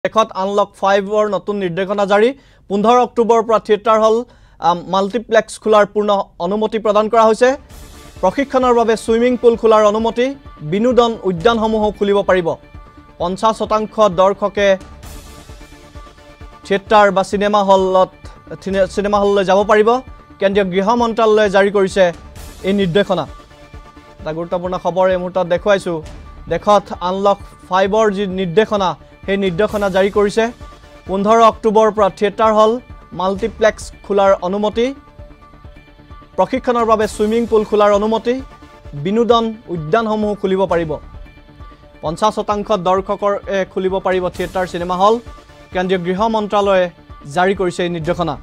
দেশত আনলক 5 নতুন নিৰ্দেশনা জাৰি 15 অক্টোবৰৰ পৰা থিয়েটাৰ হল মাল্টিপ্লেক্স খোলাৰ পূৰ্ণ অনুমতি প্ৰদান কৰা হৈছে প্ৰশিক্ষণৰ বাবে সুইমিং পুল খোলাৰ অনুমতি বিনোদন উদ্যানসমূহ খুলিব পাৰিব 50% দৰ্শকে থিয়েটাৰ বা সিনেমা হললৈ যাব পাৰিব কেন্দ্ৰীয় গৃহ মন্ত্ৰালয়ে জাৰি কৰিছে এই নিৰ্দেশনা এটা গুৰুত্বপূৰ্ণ খবৰ এই মুহূৰ্তত দেখুৱাইছো দেখত আনলক 5 যি নিৰ্দেশনা हे निर्देशना जारी करिছে 15 अक्टोबर পৰা थिएटर हल माल्टीप्लेक्स खुलार अनुमति प्रशिक्षणर বাবে सुइमिंग पुल खुलार अनुमति बिनोदन उद्यानসমূह खुलिब পাৰিব 50% दर्शকৰ खुलिब পাৰিব थिएटर सिनेमा हल केंद्रीय गृह मन्त्रालये जारी কৰিছে এই निर्देशना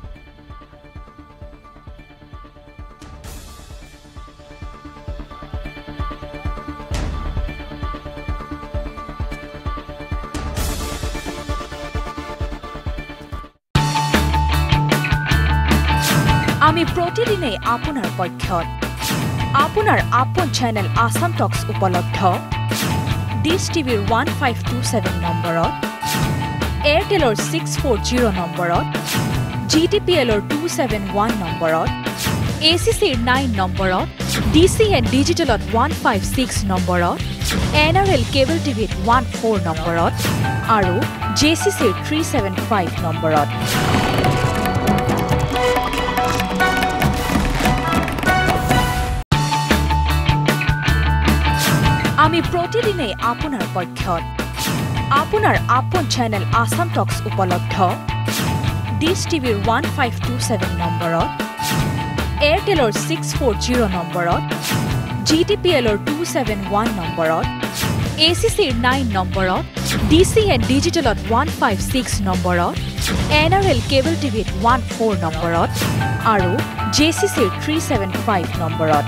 আমি প্ৰতিদিনে আপোনাৰ পক্ষত আপোনাৰ আপন চেনেল আসাম টক্স উপলব্ধ ডিশ টিভিৰ 1527 নম্বৰত এয়াৰটেলৰ 640 নম্বৰত জিটিপিএলৰ 271 নম্বৰত এচিচিৰ 9 নম্বৰত ডিচিএন ডিজিটেলত 156 নম্বৰত এনআৰএল কেবল টিভিত 14 নম্বৰত আৰু জেচিচিৰ 375 নম্বৰত আমি প্ৰতিদিনে আপোনাৰ পক্ষত আপোনাৰ আপন চেনেল আসাম টক্স উপলব্ধ ডিশ টিভিৰ 1527 নম্বৰত এয়াৰটেলৰ 640 নম্বৰত জিটিপিএলৰ 271 নম্বৰত এচিচিৰ 9 নম্বৰত ডিচিএন ডিজিটেলত 156 নম্বৰত এনআৰএল কেবল টিভিত 14 নম্বৰত আৰু জেচিচিৰ 375 নম্বৰত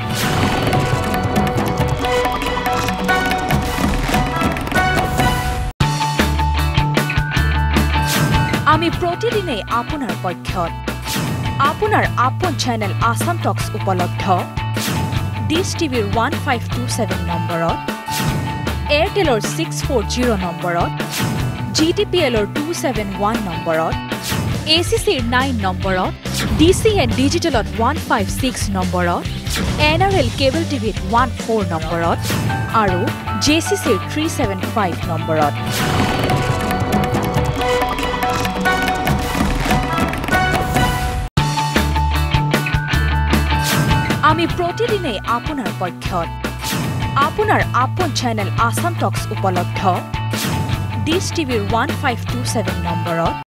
আমি প্ৰতিদিনে আপোনাৰ পক্ষত আপোনাৰ আপন চেনেল আসাম টক্স উপলব্ধ ডিশ টিভিৰ 1527 নম্বৰত এয়াৰটেলৰ 640 নম্বৰত জিটিপিএলৰ 271 নম্বৰত এচিচিৰ 9 নম্বৰত ডিচিএন ডিজিটেলত 156 নম্বৰত এনআৰএল কেবল টিভিত 14 নম্বৰত আৰু জেচিচিৰ 375 নম্বৰত আমি প্ৰতিদিনে আপোনাৰ পক্ষত আপোনাৰ আপন চেনেল আসাম টক্স উপলব্ধ ডিশ টিভিৰ 1527 নম্বৰত